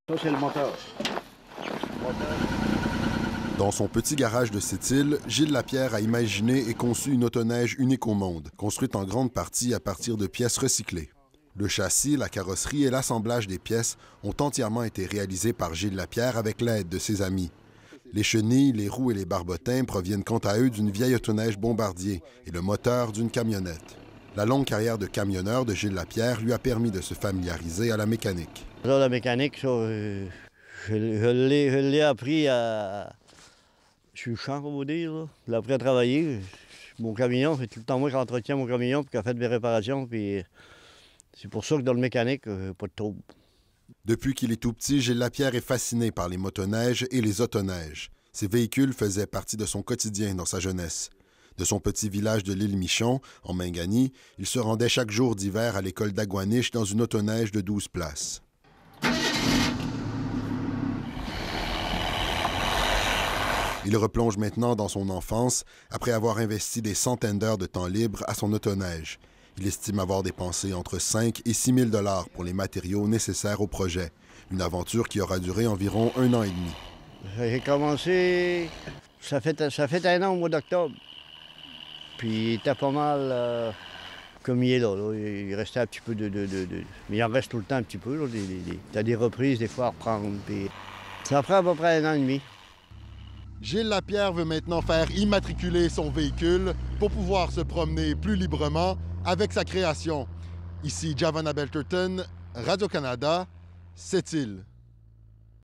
Ça, c'est le moteur. Dans son petit garage de Sept-Îles, Gilles Lapierre a imaginé et conçu une autoneige unique au monde, construite en grande partie à partir de pièces recyclées. Le châssis, la carrosserie et l'assemblage des pièces ont entièrement été réalisés par Gilles Lapierre avec l'aide de ses amis. Les chenilles, les roues et les barbotins proviennent quant à eux d'une vieille autoneige Bombardier et le moteur d'une camionnette. La longue carrière de camionneur de Gilles Lapierre lui a permis de se familiariser à la mécanique. Ça, la mécanique, ça, je l'ai appris sur le champ, comme on dit. Là. Je l'ai appris à travailler. Mon camion, c'est tout le temps moi qui entretiens mon camion puis qui a fait mes réparations. Puis c'est pour ça que dans le mécanique, pas de trouble. Depuis qu'il est tout petit, Gilles Lapierre est fasciné par les motoneiges et les autoneiges. Ces véhicules faisaient partie de son quotidien dans sa jeunesse. De son petit village de l'île Michon, en Mingani, il se rendait chaque jour d'hiver à l'école d'Aguaniche dans une autoneige de 12 places. Il replonge maintenant dans son enfance après avoir investi des centaines d'heures de temps libre à son autoneige. Il estime avoir dépensé entre 5 et 6 000 $ pour les matériaux nécessaires au projet. Une aventure qui aura duré environ 1 an et demi. J'ai commencé, ça fait 1 an au mois d'octobre. Puis il était pas mal comme il est là. Il restait un petit peu mais il en reste tout le temps un petit peu. T'as des reprises, des fois à reprendre. Puis ça prend à peu près 1 an et demi. Gilles Lapierre veut maintenant faire immatriculer son véhicule pour pouvoir se promener plus librement avec sa création. Ici Javan Abelterton, Radio-Canada, Sept-Îles.